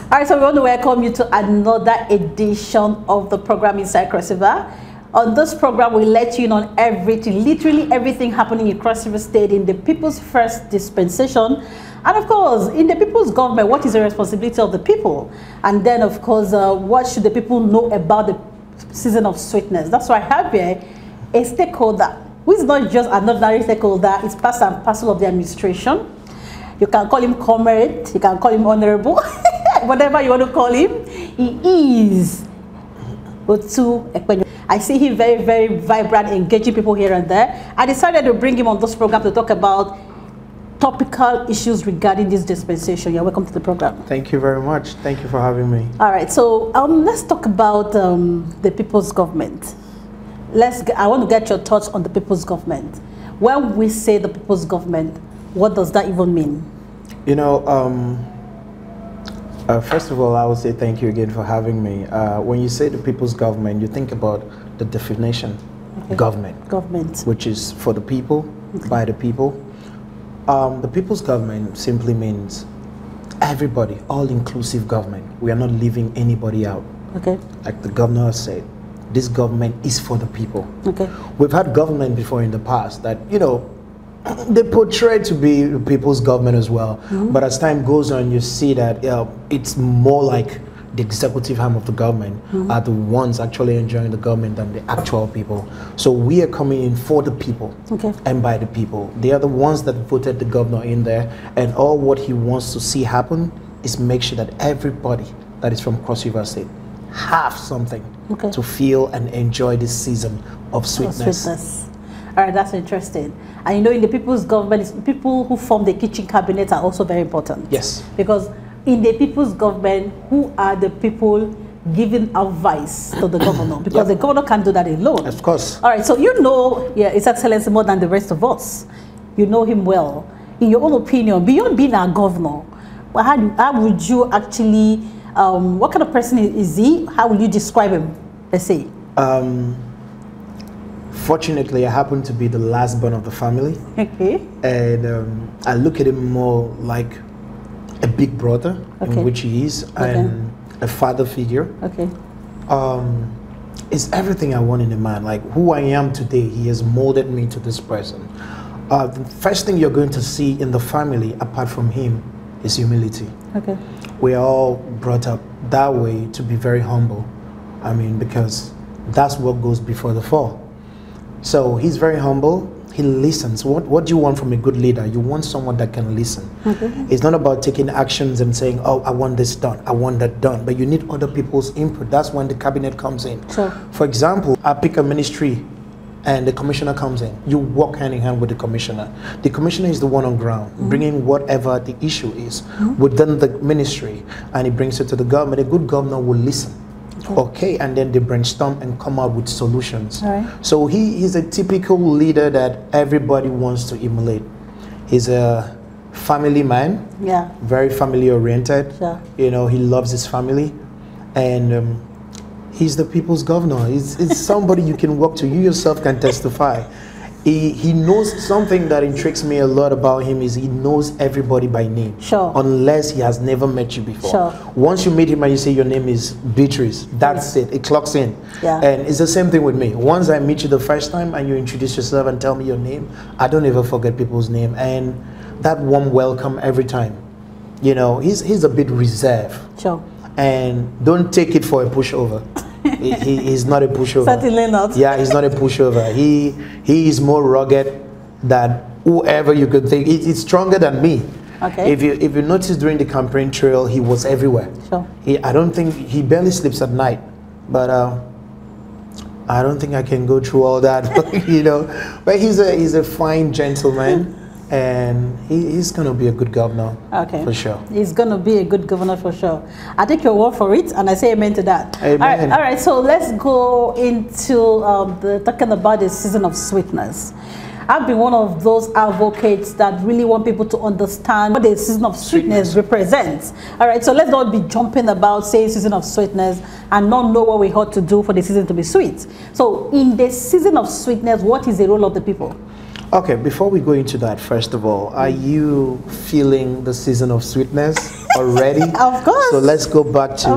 All right, so we want to welcome you to another edition of the program Inside Cross River. On this program, we let you in on everything, literally everything happening in Cross River State in the People's First Dispensation. And of course, in the people's government, what is the responsibility of the people? And then, of course, what should the people know about the season of sweetness? That's why I have here a stakeholder who is not just an ordinary stakeholder, it's part and parcel of the administration. You can call him comrade, you can call him honorable, whatever you want to call him. He is Otu Ekpenyo. I see him very, very vibrant, engaging people here and there. I decided to bring him on this program to talk about topical issues regarding this dispensation. You're welcome to the program. Thank you very much. Thank you for having me. All right, so let's talk about the people's government. I want to get your thoughts on the people's government. When we say the people's government, what does that even mean? You know, first of all, I would say thank you again for having me. When you say the people's government, you think about the definition, okay. Government, which is for the people, okay. By the people. The people's government simply means everybody, all-inclusive government. We are not leaving anybody out. Okay. Like the governor has said, this government is for the people. Okay. We've had government before in the past that, you know, they portray to be the people's government as well. Mm-hmm. But as time goes on, you see that it's more like the executive arm of the government mm-hmm. are the ones actually enjoying the government than the actual people. So we are coming in for the people okay. and by the people. They are the ones that voted the governor in there, and all what he wants to see happen is make sure that everybody that is from Cross River State have something okay. to feel and enjoy this season of sweetness. All right, that's interesting. And you know, in the people's government, people who form the kitchen cabinet are also very important. Yes. Because in the people's government, who are the people giving advice to the governor? Because the governor can't do that alone. Of course. All right, so you know His Excellency more than the rest of us. You know him well. In your own opinion, beyond being a governor, how would you actually, what kind of person is he? How will you describe him, let's say? Fortunately, I happen to be the last born of the family. Okay. And I look at him more like a big brother, okay. in which he is, okay. and a father figure. Okay. It's everything I want in a man. Like who I am today, he has molded me to this person. The first thing you're going to see in the family, apart from him, is humility. Okay. We are all brought up that way to be very humble. I mean, because that's what goes before the fall. So he's very humble. He listens. What do you want from a good leader? You want someone that can listen. Mm-hmm. It's not about taking actions and saying, oh, I want this done, I want that done. But you need other people's input. That's when the cabinet comes in. Sure. For example, I pick a ministry and the commissioner comes in. You work hand in hand with the commissioner. The commissioner is the one on ground, mm-hmm. bringing whatever the issue is mm-hmm. within the ministry, and he brings it to the government. A good governor will listen. Okay, and then they brainstorm and come out with solutions. All right. So he's a typical leader that everybody wants to emulate. He's a family man, yeah, very family oriented. Sure. You know, he loves his family, and he's the people's governor. He's somebody you can walk to. You yourself can testify. He knows something that intrigues me a lot about him is he knows everybody by name. Sure. Unless he has never met you before. Sure. Once you meet him and you say your name is Beatrice, that's it. It clocks in. Yeah. And it's the same thing with me. Once I meet you the first time and you introduce yourself and tell me your name, I don't ever forget people's name. And that warm welcome every time. You know, he's a bit reserved. Sure. And don't take it for a pushover. He's not a pushover. Certainly not. Yeah, he's not a pushover. He is more rugged than whoever you could think. He's stronger than me. Okay. If you notice during the campaign trail, he was everywhere. Sure. I don't think he barely sleeps at night, but I don't think I can go through all that. You know, but he's a fine gentleman. And he's going to be a good governor, okay, for sure. He's going to be a good governor for sure. I take your word for it, and I say amen to that. Amen. All right, so let's go into talking about the season of sweetness. I've been one of those advocates that really want people to understand what the season of sweetness represents. All right, so let's not be jumping about saying season of sweetness and not know what we ought to do for the season to be sweet. So in the season of sweetness, what is the role of the people? Okay, before we go into that, first of all, are you feeling the season of sweetness already? Of course. So let's go back to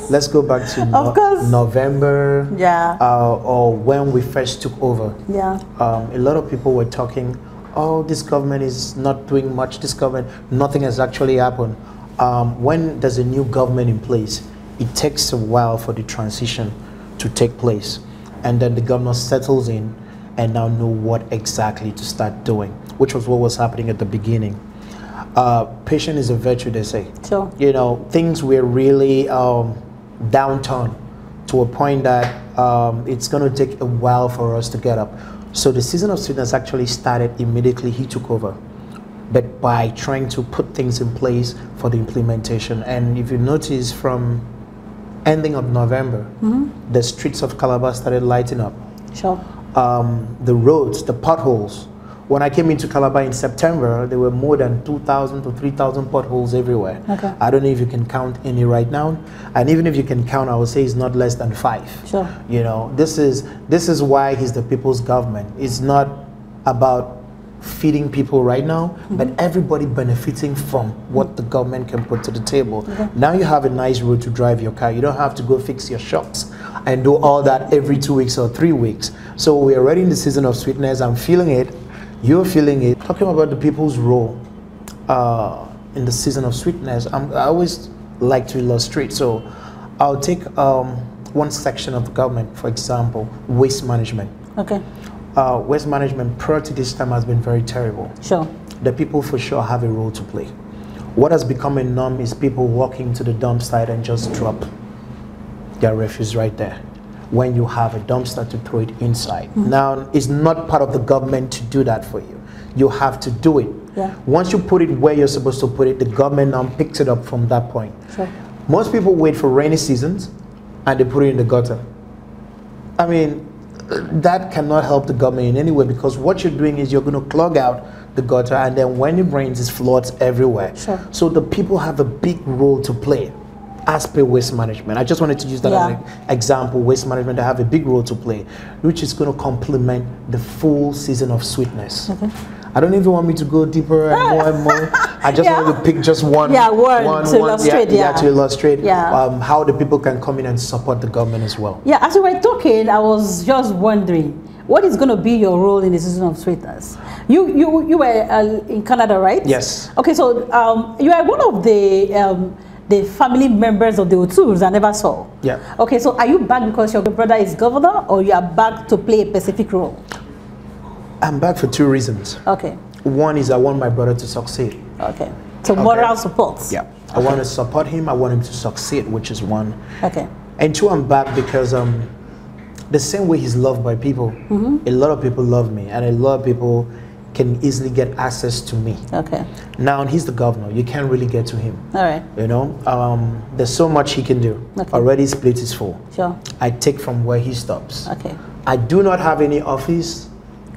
November. Yeah. Or when we first took over. Yeah. A lot of people were talking, oh, this government is not doing much. This government, nothing has actually happened. When there's a new government in place, it takes a while for the transition to take place, and then the governor settles in and now know what exactly to start doing, which was what was happening at the beginning. Patience is a virtue, they say. Sure. You know, things were really downturn to a point that it's going to take a while for us to get up. So the season of sweetness actually started immediately he took over, but by trying to put things in place for the implementation. And if you notice, from ending of November, the streets of Calabar started lighting up. Sure. The roads, the potholes. When I came into Calabar in September, there were more than 2,000 to 3,000 potholes everywhere. Okay. I don't know if you can count any right now, and even if you can count, I would say it's not less than 5. Sure. You know, this is why he's the people's government. It's not about feeding people right now, but everybody benefiting from what the government can put to the table. Okay. Now you have a nice road to drive your car. You don't have to go fix your shocks and do all that every 2 weeks or 3 weeks. So we're already in the season of sweetness. I'm feeling it. You're feeling it. Talking about the people's role in the season of sweetness, I always like to illustrate. So I'll take one section of the government, for example, waste management. Okay. Waste management prior to this time has been very terrible. Sure. The people for sure have a role to play. What has become a norm is people walking to the dump site and just drop their refuse right there, when you have a dumpster to throw it inside. Now, it's not part of the government to do that for you. You have to do it. Yeah. Once you put it where you're supposed to put it, the government now picks it up from that point. Sure. Most people wait for rainy seasons and they put it in the gutter. I mean, that cannot help the government in any way, because what you're doing is you're going to clog out the gutter, and then when it rains, it floods everywhere. Sure. So the people have a big role to play as per waste management. I just wanted to use that as an example. Waste management, they have a big role to play, which is going to complement the full season of sweetness. Okay. I don't even want me to go deeper and more and more. I just wanted to pick just one to illustrate, to illustrate how the people can come in and support the government as well. Yeah, as we were talking, I was just wondering, what is going to be your role in the season of sweetness? You were in Canada, right? Yes. Okay, so you are one of the family members of the O'Tooles I never saw. Yeah. Okay, so are you back because your brother is governor, or you are back to play a specific role? I'm back for 2 reasons. Okay. One is I want my brother to succeed. Okay. So moral support. Yeah. I want to support him. I want him to succeed, which is one. Okay. And 2, I'm back because the same way he's loved by people, a lot of people love me, and a lot of people can easily get access to me. Okay. Now he's the governor. You can't really get to him. All right. You know, there's so much he can do. Okay. Already his plate is full. Sure. I take from where he stops. Okay. I do not have any office.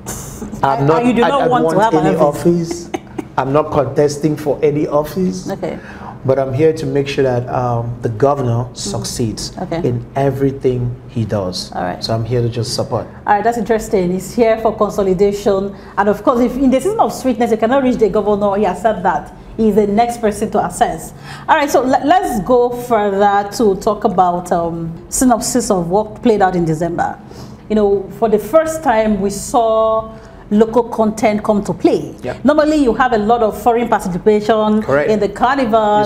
I'm not. You do not want to have any an office. I'm not contesting for any office. Okay. But I'm here to make sure that the governor succeeds in everything he does. All right. So I'm here to just support. All right, that's interesting. He's here for consolidation. And of course, if in the season of sweetness, you cannot reach the governor, he has said that he's the next person to assess. All right, so let's go further to talk about synopsis of what played out in December. You know, for the first time, we saw local content come to play. Yep. Normally, you have a lot of foreign participation in the carnival,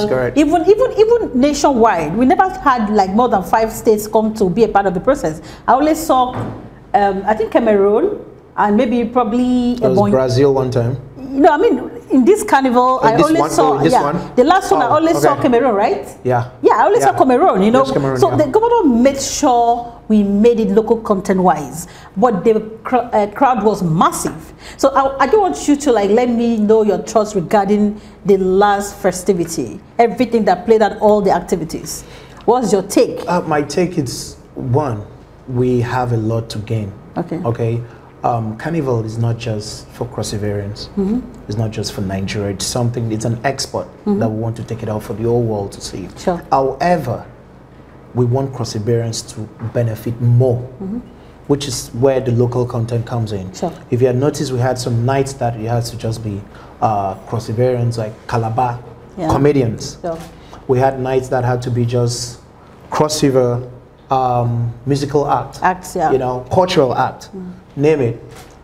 even nationwide. We never had like more than 5 states come to be a part of the process. I only saw, I think Cameroon, and maybe probably Brazil one time. No, I mean in this carnival, I only saw the last one. I only saw Cameroon, right? Yeah. Yeah, I only saw Cameroon. You know, Cameroon, so the governor made sure we made it local content wise, but the crowd was massive. So I don't want you to like let me know your thoughts regarding the last festivity, everything that played out, all the activities. What's your take? My take is, one, we have a lot to gain. Okay. Okay. Carnival is not just for Cross Riverians. It's not just for Nigeria. It's something. It's an export that we want to take it out for the whole world to see. Sure. However, we want Cross Riverians to benefit more which is where the local content comes in. Sure. If you had noticed, we had some nights that it has to just be cross-Riverians, like Calabar comedians. Sure. We had nights that had to be just cross-river musical act, you know, cultural act, name it.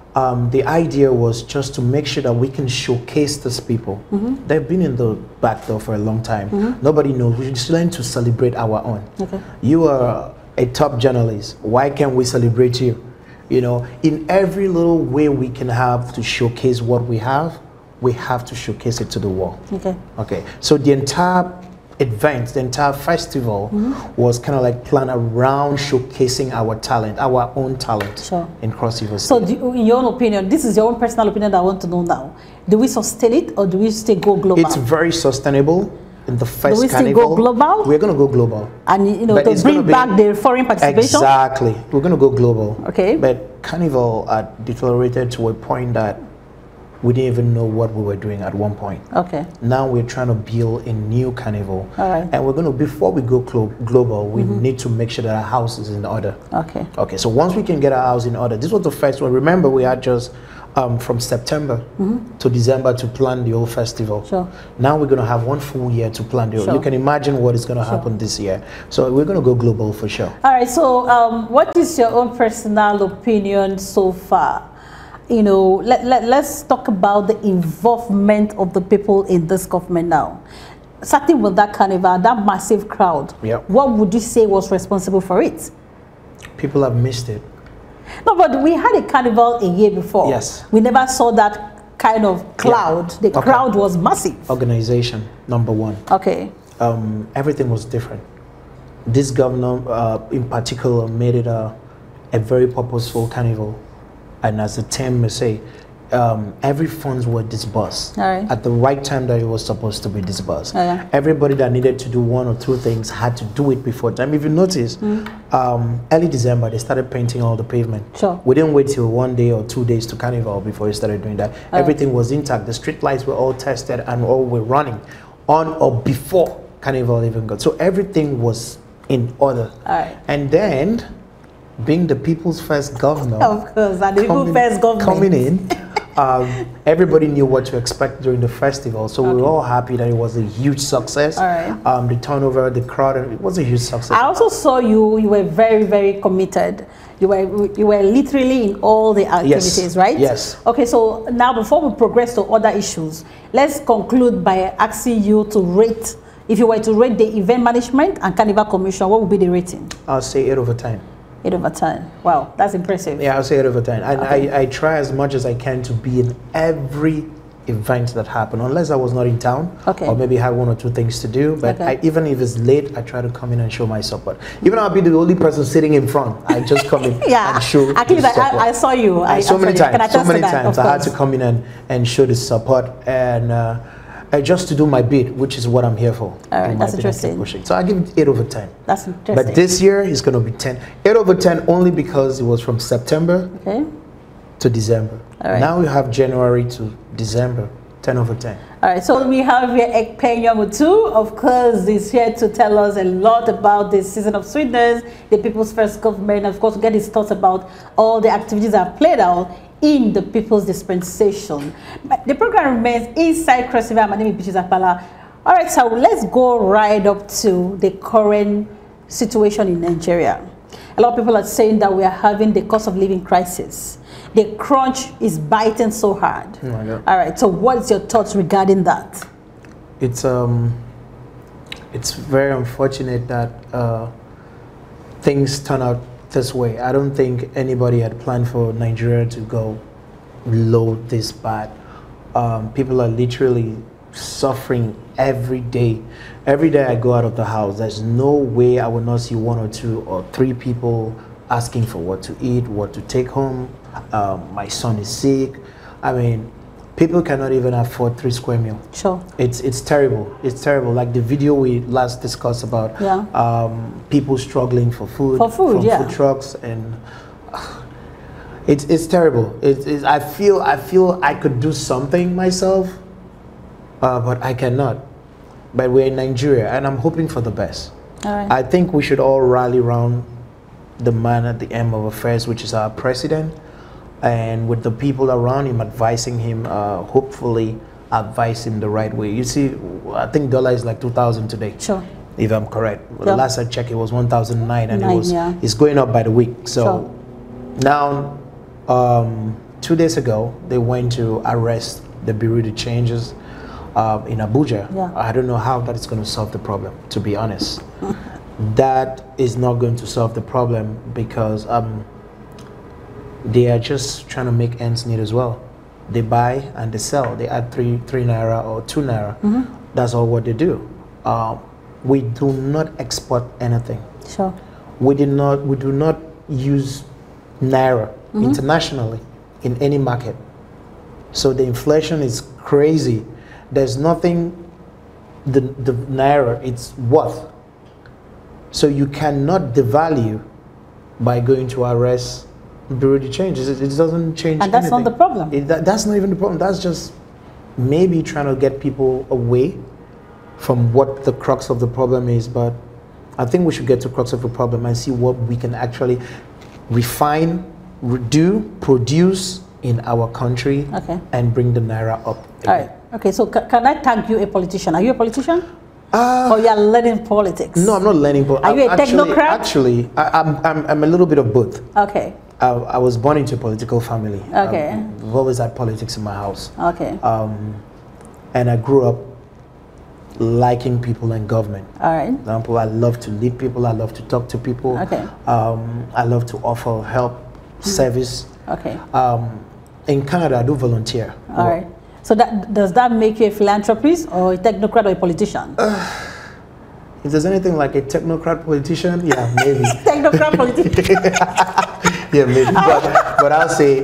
The idea was just to make sure that we can showcase these people. They've been in the back door for a long time. Nobody knows. We just learn to celebrate our own. Okay. You are a top journalist. Why can't we celebrate you? You know, in every little way we can have to showcase what we have to showcase it to the world. Okay. Okay. So the entire event, the entire festival was kind of like planned around showcasing our talent, our own talent in Cross River State. So in your own opinion, this is your own personal opinion that I want to know now. Do we sustain it or do we still go global? It's very sustainable. In the first do we carnival, still go global? We're going to go global. And you know, to bring back the foreign participation? Exactly. We're going to go global. Okay. But carnival deteriorated to a point that we didn't even know what we were doing at one point. Okay. Now we're trying to build a new carnival. All right. And we're going to, before we go global, we need to make sure that our house is in order. Okay. Okay. So once we can get our house in order, this was the first one. Remember, we had just from September to December to plan the whole festival. Sure. Now we're going to have 1 full year to plan the whole. You can imagine what is going to happen this year. So we're going to go global for sure. All right. So what is your own personal opinion so far? You know, let's talk about the involvement of the people in this government now. Starting with that carnival, that massive crowd, what would you say was responsible for it? People have missed it. No, but we had a carnival a year before. Yes. We never saw that kind of crowd. The crowd was massive. Organization, number one. Okay. Everything was different. This governor, in particular, made it a very purposeful carnival. And as the term may say, every funds were disbursed at the right time that it was supposed to be disbursed. Everybody that needed to do 1 or 2 things had to do it before time. If you notice, early December, they started painting all the pavement. Sure. We didn't wait till 1 day or 2 days to carnival before we started doing that. Everything was intact. The street lights were all tested and all were running on or before carnival even got. So everything was in order. And then, being the people's first governor, of course, and the people's first government coming in, everybody knew what to expect during the festival. So we were all happy that it was a huge success. The turnover, the crowd, it was a huge success. I also saw you were very, very committed. You were literally in all the activities, right? Yes. Okay, so now before we progress to other issues, let's conclude by asking you to rate, if you were to rate the event management and Carnival Commission, what would be the rating? I'll say 8 over 10. 8 over 10. Wow, that's impressive. Yeah, I'll say 8 over 10. And I try as much as I can to be in every event that happen, unless I was not in town, or maybe have 1 or 2 things to do. But even if it's late, I try to come in and show my support. Even I'll be the only person sitting in front, I just come in and show actually, I saw you. So many times I had to come in and show the support and just to do my bit, which is what I'm here for. All right, that's interesting. So I give it 8 over 10. That's interesting. But this year it's going to be 10. 8 over 10 only because it was from September to December. All right. Now we have January to December, 10 over 10. All right, so we have here Ekpenyong Utu. Of course, he's here to tell us a lot about the Season of Sweetness, the People's First Government, of course, get his thoughts about all the activities that are played out in the People's Dispensation. But the program remains inside Cross River. My name is Bichi Zapala. All right, so let's go right up to the current situation in Nigeria. A lot of people are saying that we are having the cost of living crisis. The crunch is biting so hard. Oh my God. All right, so what's your thoughts regarding that? It's very unfortunate that things turn out this way. I don't think anybody had planned for Nigeria to go low this bad. People are literally suffering every day. Every day I go out of the house, there's no way I will not see 1 or 2 or 3 people asking for what to eat, what to take home. My son is sick. I mean, people cannot even afford 3 square meals. Sure. It's terrible. It's terrible. Like the video we last discussed about people struggling for food, from food trucks, and it's terrible. I feel I could do something myself, but I cannot. But we're in Nigeria, and I'm hoping for the best. All right. I think we should all rally around the man at the end of affairs, which is our president, and with the people around him advising him, hopefully advise him the right way. You see, I think dollar is like 2,000 today. Sure. If I'm correct. Sure. The last I checked, it was 1,009, and it's going up by the week. So sure. now, 2 days ago, they went to arrest the Bureau de Changes in Abuja. Yeah. I don't know how that is going to solve the problem, to be honest. That is not going to solve the problem because they are just trying to make ends meet as well. They buy and they sell. They add 3 naira or 2 naira. That's all what they do. We do not export anything. Sure. We do not use naira internationally in any market. So the inflation is crazy. There's nothing the naira it's worth. So you cannot devalue by going to arrest Bureau de Changes. It doesn't change And that's anything. not the problem. That's not even the problem. That's just maybe trying to get people away from what the crux of the problem is. But I think we should get to the crux of the problem and see what we can actually refine, produce in our country, and bring the naira up again. All right. Okay, so can I tag you a politician? Are you a politician? Or you are learning politics? No, I'm not learning politics. Are you a technocrat? Actually, I'm a little bit of both. Okay. I was born into a political family. Okay. I've always had politics in my house. Okay. And I grew up liking people and government. All right. For example, I love to lead people. I love to talk to people. Okay. I love to offer help, service. Okay. In Canada, I do volunteer. All right. So does that make you a philanthropist or a technocrat or a politician? If there's anything like a technocrat politician, yeah, maybe. Technocrat politician. Yeah, maybe. But I'll say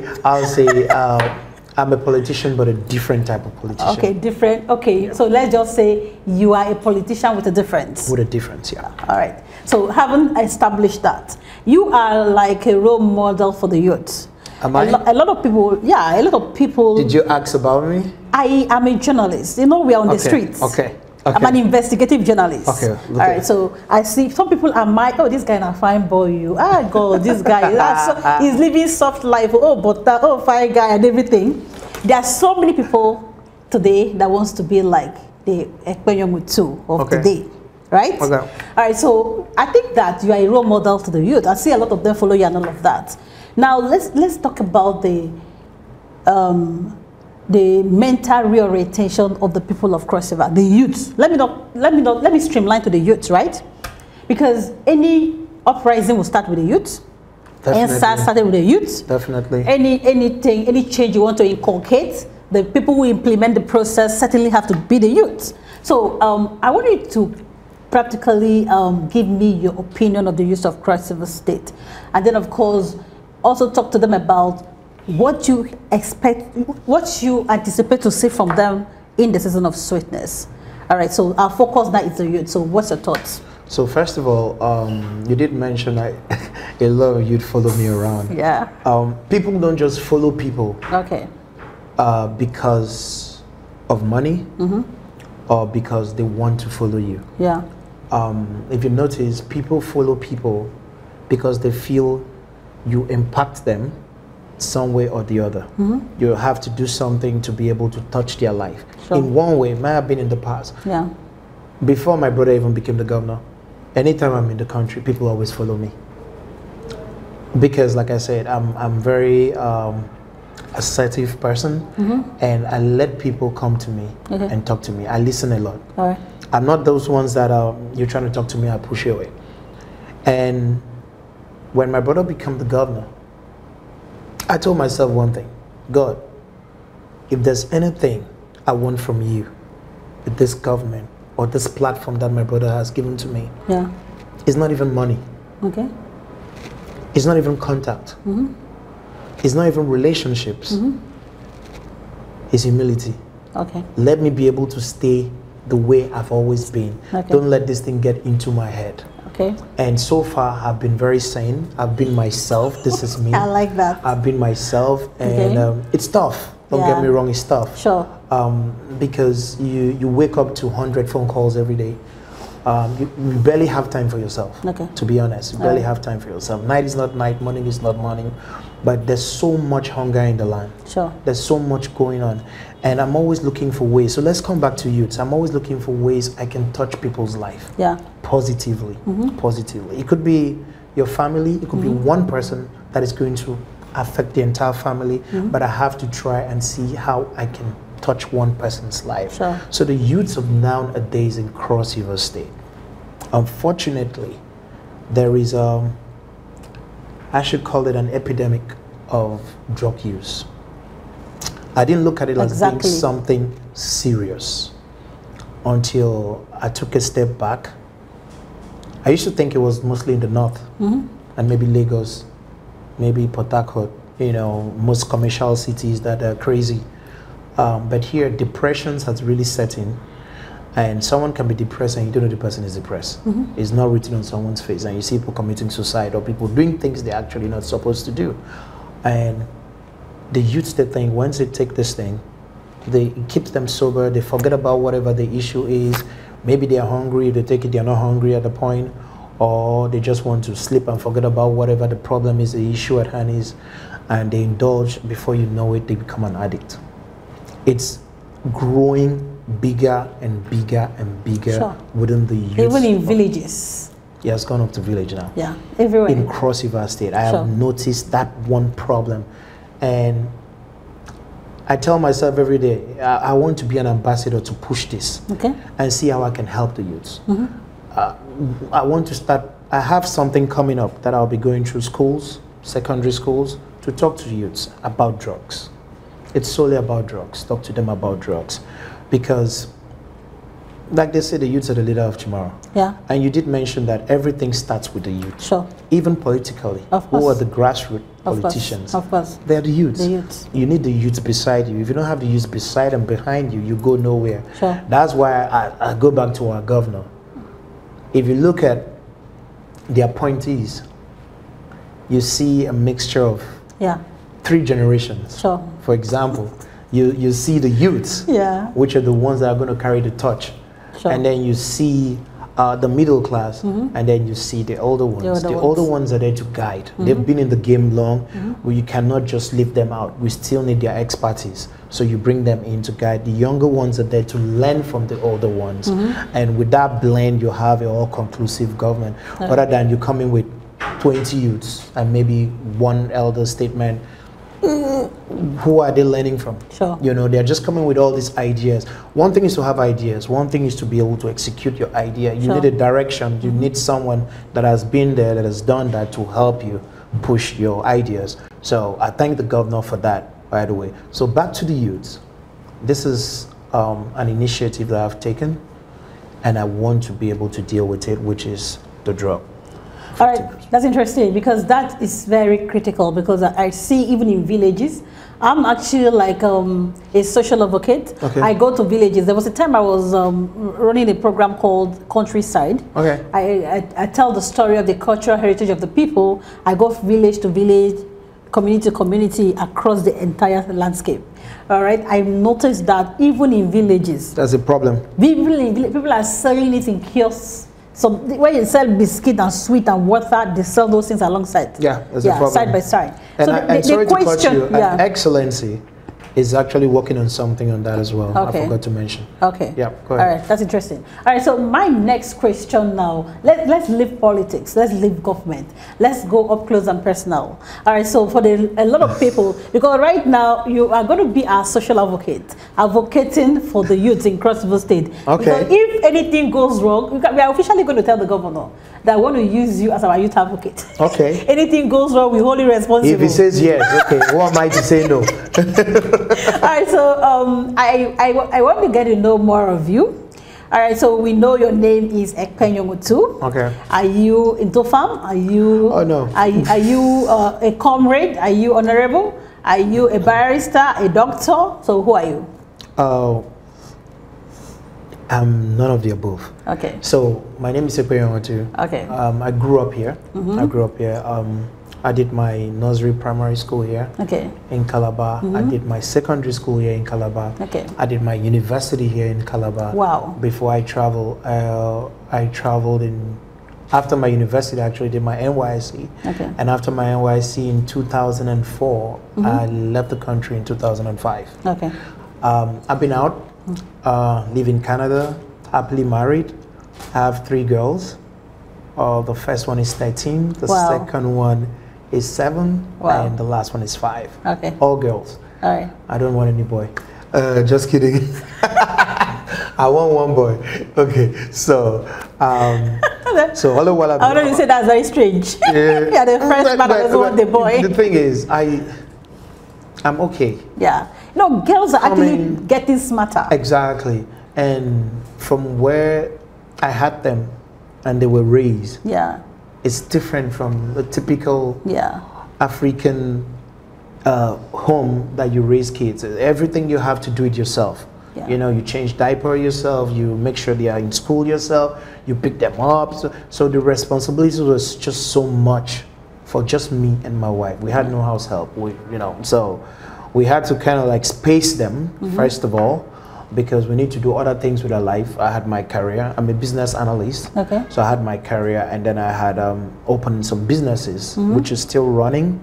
I'm a politician, but a different type of politician. Okay, different. Okay, yeah. So let's just say you are a politician with a difference. With a difference, yeah. All right. So having established that, you are like a role model for the youth. Am I? A lot of people, yeah, a lot of people. Did you ask about me? I am a journalist. You know, we are on the streets. Okay. I'm an investigative journalist. Okay. All right. So I see some people are oh, this guy is a fine boy. God, this guy he's living soft life. Oh, but fine guy and everything. There are so many people today that wants to be like the Ekpenyong 2 of today. Right? Okay. All right. So I think that you are a role model to the youth. I see a lot of them follow you and all of that. Now let's talk about the mental reorientation of the people of Cross River, the youths. Let me streamline to the youths, right? Because any uprising will start with the youths. Definitely. NSAS started with the youths. Definitely. Any change you want to inculcate, the people who implement the process certainly have to be the youths. So I want you to practically give me your opinion of the youth of Cross River State, and then of course also talk to them about what you expect, what you anticipate to see from them in the season of sweetness. All right, so our focus now is the youth. So what's your thoughts? So first of all, you did mention a lot of youth follow me around. Yeah. People don't just follow people. Okay. Because of money, or because they want to follow you. Yeah. If you notice, people follow people because they feel you impact them some way or the other. You have to do something to be able to touch their life. Sure. In one way, it might have been in the past. Yeah. Before my brother even became the governor, anytime I'm in the country, people always follow me. Because like I said, I'm very assertive person, and I let people come to me and talk to me. I listen a lot. All right. I'm not those ones that you're trying to talk to me, I push you away. And when my brother became the governor, I told myself one thing: God, if there's anything I want from you with this government or this platform that my brother has given to me, it's not even money. Okay. It's not even contact. It's not even relationships. It's humility. Okay. Let me be able to stay the way I've always been. Okay. Don't let this thing get into my head. Okay. And so far, I've been very sane. I've been myself. This is me. I like that. I've been myself, and it's tough. Don't get me wrong, it's tough. Sure. Because you wake up to 100 phone calls every day. you barely have time for yourself. Okay. To be honest, you barely have time for yourself. Night is not night, morning is not morning, but there's so much hunger in the land. Sure. There's so much going on, and I'm always looking for ways. So let's come back to youths. I'm always looking for ways I can touch people's life. Yeah. Positively. Positively. It could be your family. It could be one person that is going to affect the entire family, but I have to try and see how I can touch one person's life. Sure. So the youths of nowadays in Cross River State, unfortunately, there is I should call it an epidemic of drug use. I didn't look at it as being something serious until I took a step back. I used to think it was mostly in the north and maybe Lagos, maybe Port Harcourt, you know, most commercial cities that are crazy. But here, depression has really set in, and someone can be depressed and you don't know the person is depressed. It's not written on someone's face, and you see people committing suicide or people doing things they're actually not supposed to do. And the youths, they think once they take this thing, it keeps them sober, they forget about whatever the issue is. Maybe they're hungry, they take it, they're not hungry at the point, or they just want to sleep and forget about whatever the problem is, the issue at hand is, and they indulge. Before you know it, they become an addict. It's growing bigger and bigger and bigger within the youth. Even in villages. Yeah, it's gone up to village now. Yeah, everywhere. In Cross River State, I have noticed that one problem. And I tell myself every day, I want to be an ambassador to push this and see how I can help the youths. I want to start, I have something coming up that I'll be going through schools, secondary schools, to talk to the youths about drugs. It's solely about drugs. Talk to them about drugs. Because, like they say, the youths are the leader of tomorrow. Yeah. And you did mention that everything starts with the youth. Sure. Even politically. Of course. Who are the grassroots politicians? Of course. They're the youths. The youths. You need the youths beside you. If you don't have the youths beside and behind you, you go nowhere. Sure. That's why I go back to our governor. If you look at the appointees, you see a mixture of 3 generations. Sure. For example, you see the youths, which are the ones that are going to carry the torch. Sure. And then you see the middle class, and then you see the older ones. The older ones are there to guide. They've been in the game long, where you cannot just leave them out. We still need their expertise. So you bring them in to guide. The younger ones are there to learn from the older ones. And with that blend, you have an all-conclusive government. Rather than you come in with 20 youths and maybe one elder statesman. Who are they learning from? Sure. You know, they're just coming with all these ideas. One thing is to have ideas. One thing is to be able to execute your idea. You need a direction. You need someone that has been there, that has done that to help you push your ideas. So I thank the governor for that, by the way. So back to the youths. This is an initiative that I've taken, and I want to be able to deal with it, which is the drug. All right, that's interesting because that is very critical because I see even in villages, I'm actually like a social advocate. Okay. I go to villages. There was a time I was running a program called Countryside. Okay. I tell the story of the cultural heritage of the people. I go village to village, community to community across the entire landscape. All right, I've noticed that even in villages. That's a problem. People are selling it in kiosks. So when you sell biscuit and sweet and water, they sell those things alongside. Yeah, that's a problem. Side by side. And, so sorry to cut you, and Excellency is actually working on something on that as well. Okay. I forgot to mention. Okay. Yeah, go ahead. All right, that's interesting. All right, so my next question now, let's leave politics, let's leave government. Let's go up close and personal. All right, so for a lot of people, because right now you are going to be our social advocate, advocating for the youth in Cross River State. Okay. Because if anything goes wrong, we are officially going to tell the governor that I want to use you as our youth advocate. Okay. Anything goes wrong, we hold you responsible. If he says yes, okay, who am I to say no? All right, so I want to get to know more of you. All right, so we know your name is Ekpenyongutu. Okay. Are you into farm? Are you? Oh no. Are you a comrade? Are you honorable? Are you a barrister? A doctor? So who are you? I'm none of the above. Okay. So my name is Ekpenyongutu. Okay. I grew up here. I grew up here. I did my nursery primary school here in Calabar. I did my secondary school here in Calabar. I did my university here in Calabar. Wow. Before I traveled, after my university, I actually did my NYSC. And after my NYSC in 2004, I left the country in 2005. I've been out, live in Canada, happily married. I have 3 girls. The first one is 13, the second one is 7, and the last one is 5. All girls. All right. I don't want any boy. Just kidding. I want 1 boy. Okay, so all the while I don't say that's very strange. Yeah, the first man doesn't want the boy. The thing is, I'm okay. Yeah. No, girls are actually getting smarter. Exactly. And from where I had them and they were raised, it's different from the typical African home that you raise kids. Everything you have to do it yourself. You know, you change diaper yourself, you make sure they are in school yourself, you pick them up. So the responsibility was just so much for just me and my wife. We had no house help, so we had to kind of like space them, first of all, because we need to do other things with our life. I had my career. I'm a business analyst. So I had my career, and then I had opened some businesses, which is still running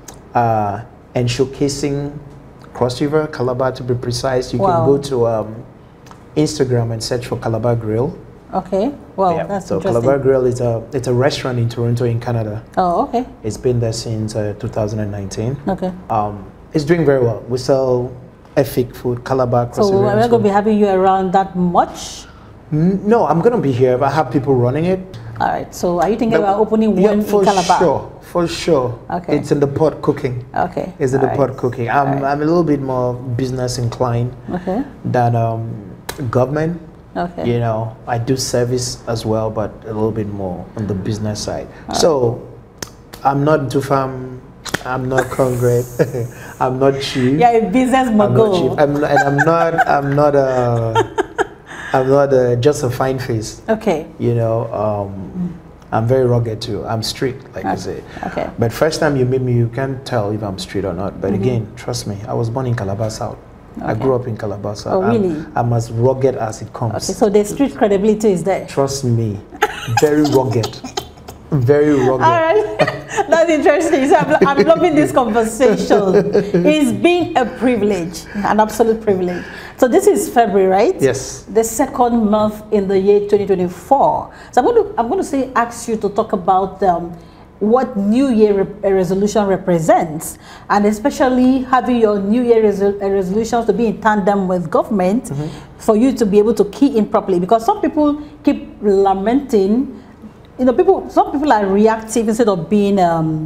and showcasing Cross River, Calabar to be precise. You can go to Instagram and search for Calabar Grill. That's so interesting. Calabar Grill is it's a restaurant in Toronto, in Canada. It's been there since 2019. It's doing very well. We sell ethnic food, Calabar. So we're not going to be having you around that much? No, I'm going to be here, but I have people running it. All right. So are you thinking about opening one in Calabar? For sure. It's in the pot cooking. It's in the pot cooking. I'm a little bit more business inclined than government. You know, I do service as well, but a little bit more on the business side. So I'm not into farm. I'm not congregate. I'm not cheap. Yeah, a business mogul. I'm not just a fine face. You know, I'm very rugged too. I'm street, like I say. But first time you meet me, you can't tell if I'm street or not. But again, trust me, I was born in Calabar South. I grew up in Calabar South. Oh, really? I'm as rugged as it comes. So the street credibility is there. Trust me, very rugged. Very rugged. All right. That's interesting. So I'm loving this conversation. It's been a privilege, an absolute privilege. So this is February, right? Yes. The second month in the year 2024. So I'm going to ask you to talk about what New Year resolution represents, and especially having your New Year resolutions to be in tandem with government for you to be able to key in properly. Because some people keep lamenting. You know, some people are reactive instead of being,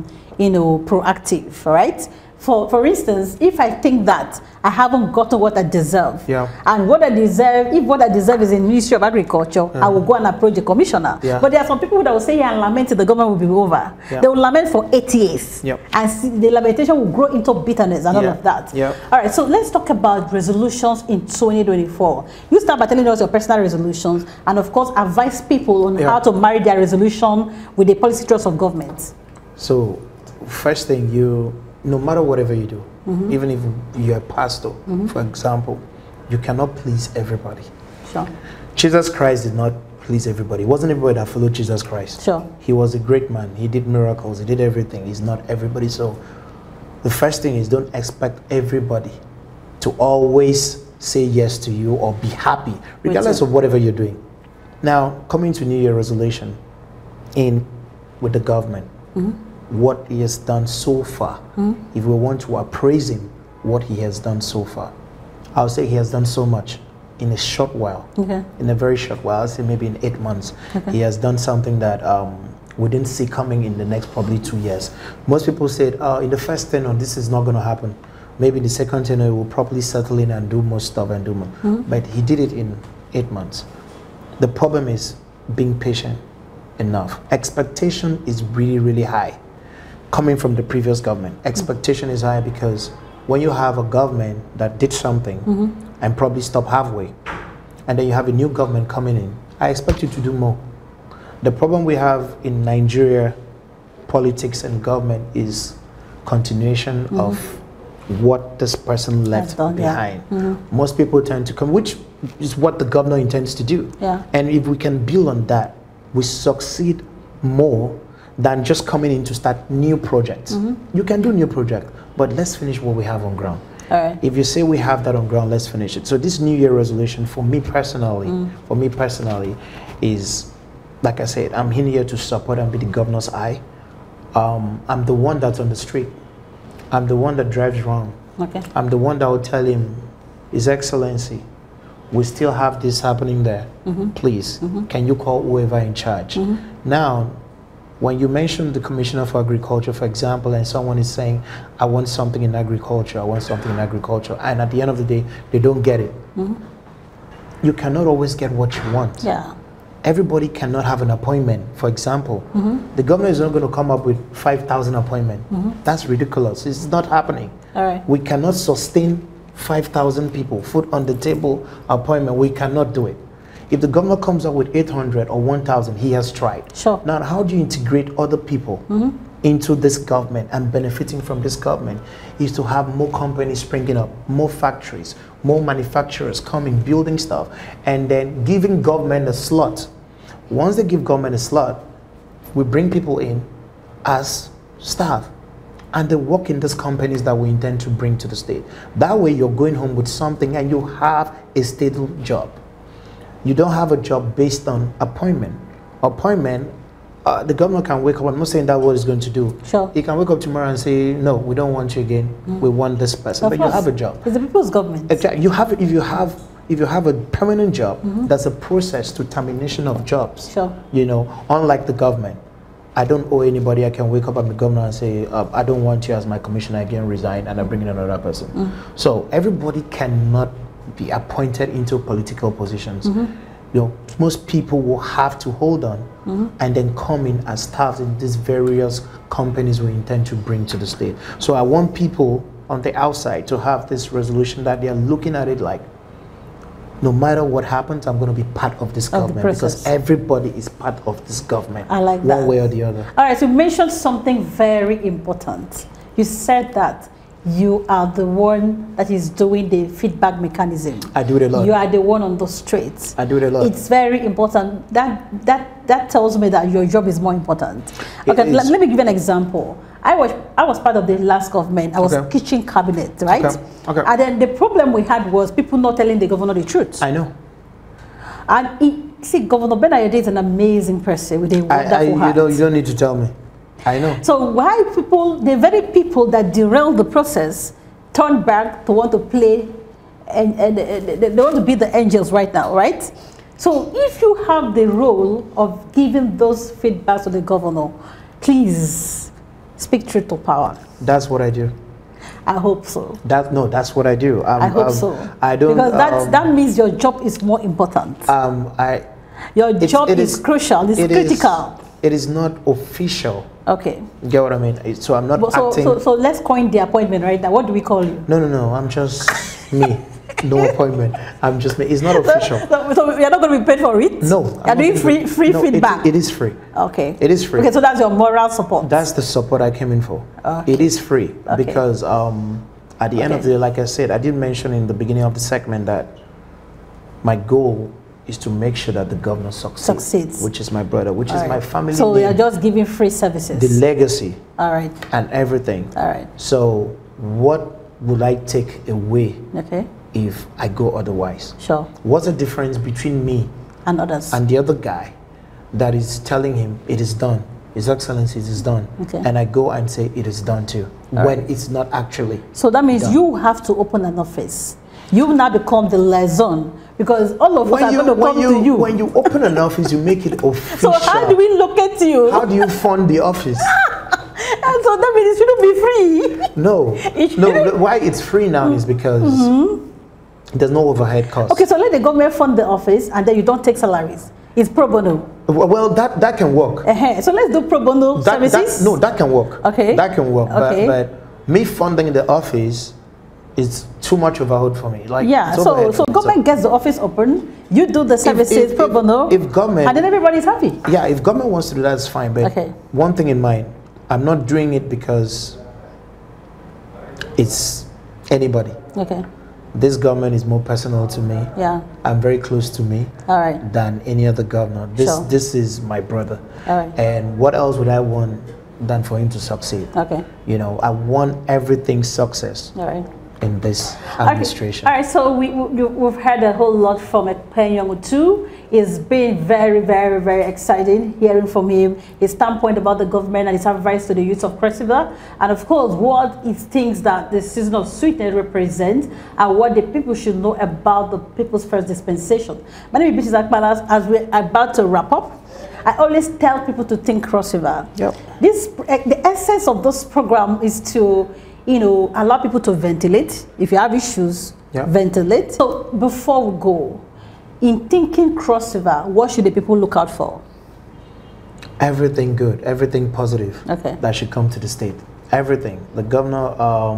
proactive, right? For instance, if I think that I haven't gotten what I deserve, and what I deserve, if what I deserve is in Ministry of Agriculture, I will go and approach the commissioner. But there are some people that will say and lament the government will be over. They will lament for 8 years, and the lamentation will grow into bitterness and all of that. All right, so let's talk about resolutions in 2024. You start by telling us your personal resolutions, and of course, advise people on how to marry their resolution with the policy trust of government. So, first thing, no matter whatever you do, even if you're a pastor, for example, you cannot please everybody. Jesus Christ did not please everybody. It wasn't everybody that followed Jesus Christ. He was a great man. He did miracles. He did everything. He's not everybody. So the first thing is, don't expect everybody to always say yes to you or be happy, regardless of whatever you're doing. Now, coming to New Year resolution with the government, what he has done so far, if we want to appraise him, what he has done so far, I'll say he has done so much in a short while, in a very short while. I'll say maybe in 8 months. He has done something that we didn't see coming in the next probably 2 years. Most people said, in the first tenure, this is not going to happen. Maybe in the second tenure, he will probably settle in and do more stuff and do more. But he did it in 8 months. The problem is being patient enough. Expectation is really, really high. Coming from the previous government, expectation is high because when you have a government that did something and probably stopped halfway, and then you have a new government coming in, I expect you to do more. The problem we have in Nigeria politics and government is continuation of what this person left behind. Most people tend to come, which is what the governor intends to do. And if we can build on that, we succeed more than just coming in to start new projects. You can do new projects, but let's finish what we have on ground. If you say we have that on ground, let's finish it. So this New Year resolution for me personally, is, like I said, I'm in here to support and be the governor's eye. I'm the one that's on the street. I'm the one that drives wrong. I'm the one that will tell him, His Excellency, we still have this happening there. Please, can you call whoever in charge? Now, when you mention the Commissioner for Agriculture, for example, and someone is saying, I want something in agriculture, I want something in agriculture, and at the end of the day, they don't get it. You cannot always get what you want. Everybody cannot have an appointment, for example. The governor is not going to come up with 5,000 appointments. That's ridiculous. It's not happening. We cannot sustain 5,000 people, food on the table appointment. We cannot do it. If the governor comes up with 800 or 1,000, he has tried. Now, how do you integrate other people into this government and benefiting from this government? Is to have more companies springing up, more factories, more manufacturers coming, building stuff, and then giving government a slot. Once they give government a slot, we bring people in as staff, and they work in these companies that we intend to bring to the state. That way you're going home with something and you have a stable job. You don't have a job based on appointment. The governor can wake up, I'm not saying that's what he's going to do. He can wake up tomorrow and say, no, we don't want you again. We want this person. But you have a job. It's the people's government. You have, if you have a permanent job, there's a process to termination of jobs. You know, unlike the government. I don't owe anybody. I can wake up, I'm the governor, and say, I don't want you as my commissioner again, resign, and I bring in another person. So everybody cannot be appointed into political positions. You know, most people will have to hold on and then come in as staff in these various companies we intend to bring to the state. So I want people on the outside to have this resolution that they are looking at it like, no matter what happens, I'm going to be part of this government, because everybody is part of this government. I like that. One way or the other. All right, so you mentioned something very important. You said that you are the one that is doing the feedback mechanism. I do it a lot. You are the one on the streets. I do it a lot. It's very important. That tells me that your job is more important. Okay, let me give you an example. I was part of the last government. I was kitchen cabinet, right? And then the problem we had was people not telling the governor the truth. I know. And see, Governor Ben-Ayode is an amazing person with a wonderful heart. You don't need to tell me. I know. So why people, the very people that derail the process, turn back to want to play, and they want to be the angels right now, right? So if you have the role of giving those feedbacks to the governor, please speak truth to power. That's what I do. I hope so. That's what I do. I hope so. I don't, because that means your job is more important. Your job is crucial. It's critical. It is not official. Okay. You get what I mean? So I'm not acting. So let's coin the appointment right now. What do we call you? No. I'm just me. No appointment. I'm just me. It's not official. So you're not going to be paid for it? No. You're doing free feedback? It is free. Okay. It is free. Okay, so that's your moral support. That's the support I came in for. Okay. It is free because at the end of the day, like I said, I did mention in the beginning of the segment that my goal is to make sure that the governor succeeds, which is my brother, which is my family. So we are just giving free services. The legacy. All right. And everything. All right. So what would I take away if I go otherwise? Sure. What's the difference between me and others and the other guy that is telling him it is done, His Excellency, it is done, and I go and say it is done too, when it's not actually. So that means you have to open an office. You now become the liaison, because all of us are going to come to you. When you open an office, you make it official. So how do we locate you? How do you fund the office? And so that means it shouldn't be free. No. Why it's free now is because there's no overhead cost. Okay, so let the government fund the office, and then you don't take salaries. It's pro bono. Well, that can work. So let's do pro bono services. That can work. Okay. That can work. But me funding the office is too much overhead for me. Like, so government gets the office open, you do the services pro bono, if government, and then everybody's happy. Yeah, if government wants to do that, it's fine. But one thing in mind, I'm not doing it because it's anybody. Okay. This government is more personal to me. Yeah. I'm very close to me. All right. Than any other governor. This is my brother. All right. And what else would I want than for him to succeed? Okay. You know, I want everything success. All right. In this administration. Okay. All right, so we've heard a whole lot from Ekpenyong too. It's been very, very, very exciting hearing from him, his standpoint about the government and his advice to the youth of Cross River, and of course what he thinks that the season of sweetness represents and what the people should know about the People's First Dispensation. My name is Mrs. Akmalas. As we're about to wrap up, I always tell people to think Cross River. Yep. The essence of this program is to, you know, allow people to ventilate. If you have issues, ventilate. So before we go, in thinking Cross River, what should the people look out for? Everything good, everything positive. Okay. That should come to the state. Everything. The governor,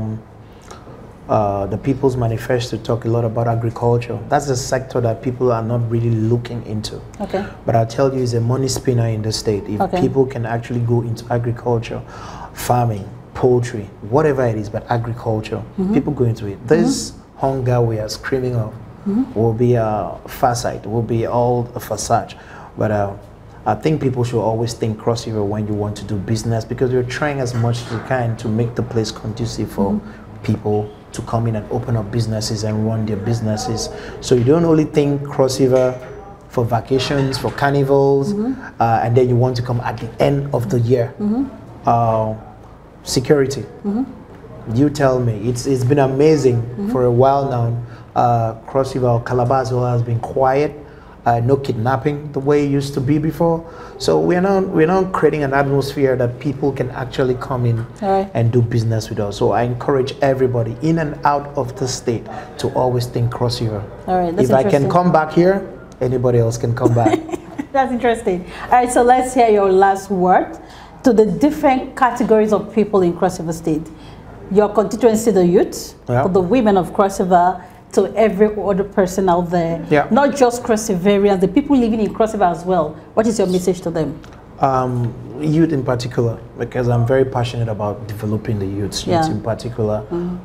the People's Manifesto talk a lot about agriculture. That's a sector that people are not really looking into. Okay. But I'll tell you, it's a money spinner in the state. If people can actually go into agriculture, farming, poultry, whatever it is, but agriculture, people go into it. This hunger we are screaming of will be a facade, will be all a facade. But I think people should always think Cross River when you want to do business, because you're trying as much as you can to make the place conducive for people to come in and open up businesses and run their businesses. So you don't only think Cross River for vacations, for carnivals, and then you want to come at the end of the year. Security. You tell me. It's been amazing for a while now. Cross River, Calabar as well has been quiet. No kidnapping the way it used to be before. So we're now creating an atmosphere that people can actually come in and do business with us. So I encourage everybody in and out of the state to always think Cross River. All right, that's if I can come back here, anybody else can come back. That's interesting. All right, so let's hear your last word to the different categories of people in Cross River State. Your constituency, the youth, for the women of Cross River, to every other person out there, not just Cross Riverians, the people living in Cross River as well. What is your message to them? Youth in particular, because I'm very passionate about developing the youth in particular.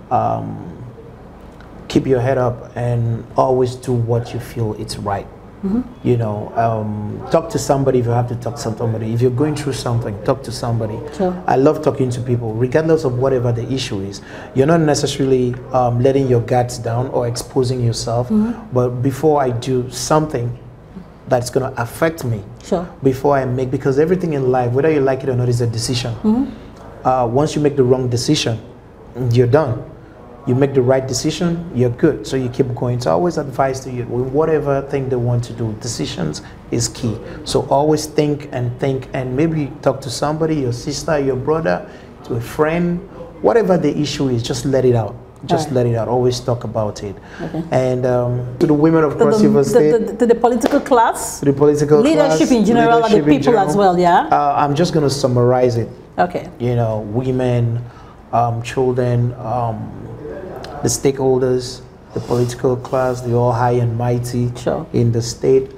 Keep your head up and always do what you feel it's right. You know, talk to somebody if you have to talk to somebody. If you're going through something, talk to somebody. I love talking to people, regardless of whatever the issue is. You're not necessarily letting your guards down or exposing yourself, but before I do something that's going to affect me, before I make, because everything in life, whether you like it or not, is a decision. Once you make the wrong decision, you're done. You make the right decision, you're good. So you keep going. So I always advise to you, with whatever thing they want to do, decisions is key. So always think and maybe talk to somebody, your sister, your brother, to a friend, whatever the issue is, just let it out. Just let it out. Always talk about it. And to the women of Cross River State, to the political class, to the political leadership class, in general, and the people as well. I'm just going to summarize it. You know, women, children, the stakeholders, the political class, the all high and mighty in the state.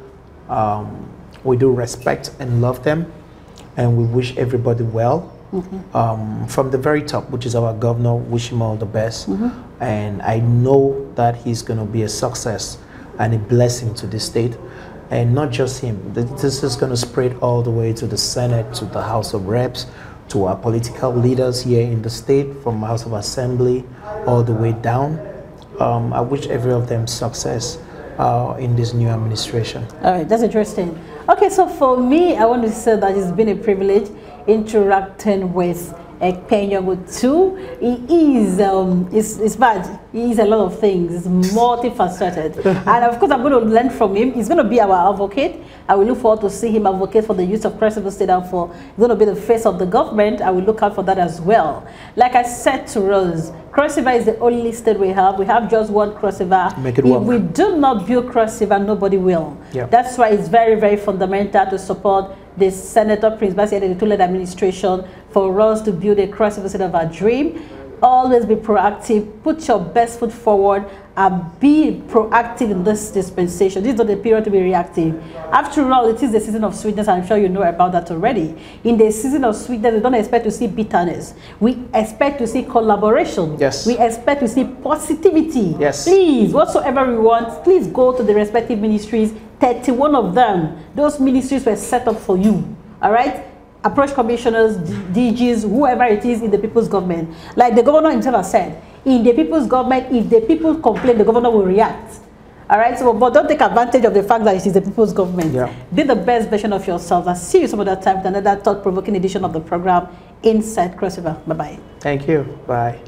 We do respect and love them, and we wish everybody well. From the very top, which is our governor, wish him all the best. And I know that he's going to be a success and a blessing to the state. And not just him. This is going to spread all the way to the Senate, to the House of Reps, to our political leaders here in the state, from House of Assembly all the way down. I wish every of them success in this new administration. All right, that's interesting. Okay, so for me, I want to say that it's been a privilege interacting with Ekpenyong too. He is, it's bad. He is a lot of things. He's multifaceted. And of course, I'm going to learn from him. He's going to be our advocate. I will look forward to see him advocate for the youth of Cross River State, and for he's going to be the face of the government. I will look out for that as well. Like I said to Rose, Cross River is the only state we have. We have just one Cross River. Make it work. If we do not build Cross River, nobody will. That's why it's very, very fundamental to support the Senator Prince Bassey, the two-led administration, for us to build a Cross River State of our dream. always be proactive, put your best foot forward, and be proactive in this dispensation. This is not the period to be reactive. After all, it is the season of sweetness. I'm sure you know about that already. In the season of sweetness, we don't expect to see bitterness. We expect to see collaboration. Yes. We expect to see positivity. Yes. Please, whatsoever we want, please go to the respective ministries. 31 of them. Those ministries were set up for you. All right? Approach commissioners, DGs, whoever it is in the people's government. Like the governor himself has said, in the people's government, if the people complain, the governor will react. All right, so but don't take advantage of the fact that it is the people's government. Yeah. Be the best version of yourself. I'll see you some other time with another thought-provoking edition of the program Inside Cross River. Bye-bye. Thank you. Bye.